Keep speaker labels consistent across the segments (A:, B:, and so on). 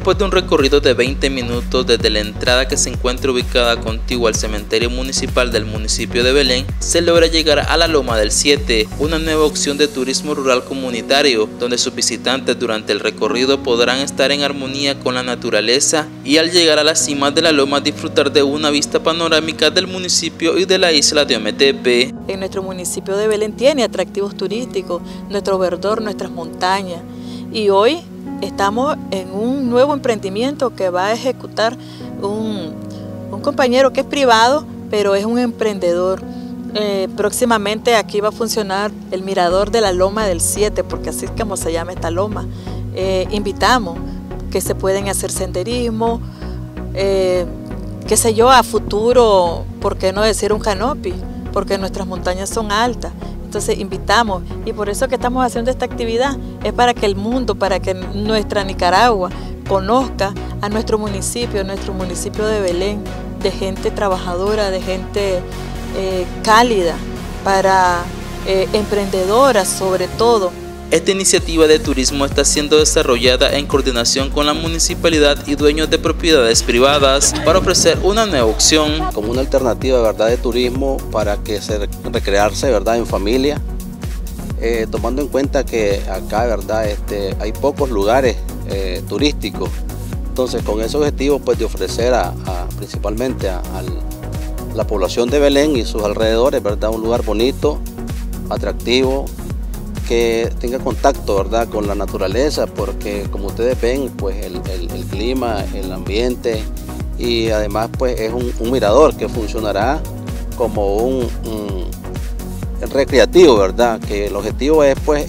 A: Después de un recorrido de 20 minutos desde la entrada que se encuentra ubicada contigua al cementerio municipal del municipio de Belén, se logra llegar a la Loma del 7, una nueva opción de turismo rural comunitario, donde sus visitantes durante el recorrido podrán estar en armonía con la naturaleza y al llegar a la cima de la loma disfrutar de una vista panorámica del municipio y de la isla de Ometepe.
B: En nuestro municipio de Belén tiene atractivos turísticos, nuestro verdor, nuestras montañas, y hoy estamos en un nuevo emprendimiento que va a ejecutar un compañero que es privado, pero es un emprendedor. Próximamente aquí va a funcionar el mirador de la Loma del 7, porque así es como se llama esta loma. Invitamos que se pueden hacer senderismo, qué sé yo, a futuro, ¿por qué no decir un canopy? Porque nuestras montañas son altas. Entonces invitamos, y por eso que estamos haciendo esta actividad, es para que el mundo, para que nuestra Nicaragua conozca a nuestro municipio de Belén, de gente trabajadora, de gente cálida, para emprendedoras sobre todo.
A: Esta iniciativa de turismo está siendo desarrollada en coordinación con la municipalidad y dueños de propiedades privadas para ofrecer una nueva opción.
C: Como una alternativa, ¿verdad?, de turismo para que recrearse, ¿verdad?, en familia, tomando en cuenta que acá, ¿verdad?, hay pocos lugares turísticos. Entonces, con ese objetivo, pues, de ofrecer principalmente a la población de Belén y sus alrededores, ¿verdad?, un lugar bonito, atractivo, que tenga contacto, ¿verdad?, con la naturaleza, porque como ustedes ven, pues el clima, el ambiente, y además pues es un mirador que funcionará como un recreativo, ¿verdad?, que el objetivo es pues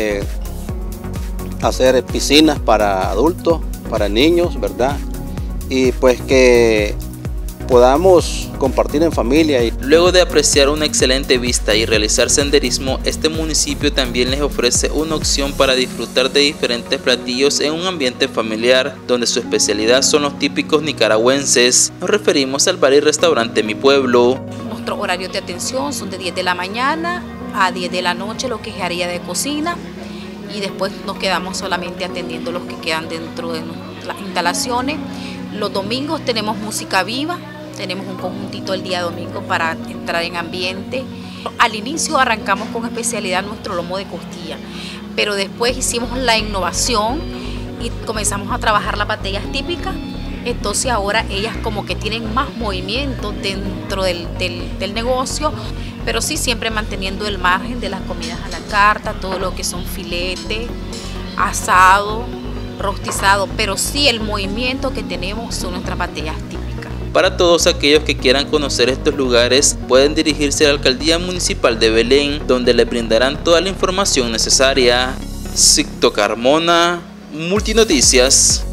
C: hacer piscinas para adultos, para niños, ¿verdad?, y pues que podamos compartir en familia.
A: Luego de apreciar una excelente vista y realizar senderismo, este municipio también les ofrece una opción para disfrutar de diferentes platillos en un ambiente familiar, donde su especialidad son los típicos nicaragüenses. Nos referimos al bar y restaurante Mi Pueblo.
D: Nuestros horarios de atención son de 10 de la mañana a 10 de la noche, lo que es área de cocina, y después nos quedamos solamente atendiendo los que quedan dentro de las instalaciones. Los domingos tenemos música viva. Tenemos un conjuntito el día domingo para entrar en ambiente. Al inicio arrancamos con especialidad nuestro lomo de costilla, pero después hicimos la innovación y comenzamos a trabajar las batallas típicas. Entonces ahora ellas como que tienen más movimiento dentro del negocio, pero sí siempre manteniendo el margen de las comidas a la carta, todo lo que son filetes, asado, rostizado, pero sí el movimiento que tenemos son nuestras batallas típicas.
A: Para todos aquellos que quieran conocer estos lugares, pueden dirigirse a la Alcaldía Municipal de Belén, donde les brindarán toda la información necesaria. Sicto Carmona, Multinoticias.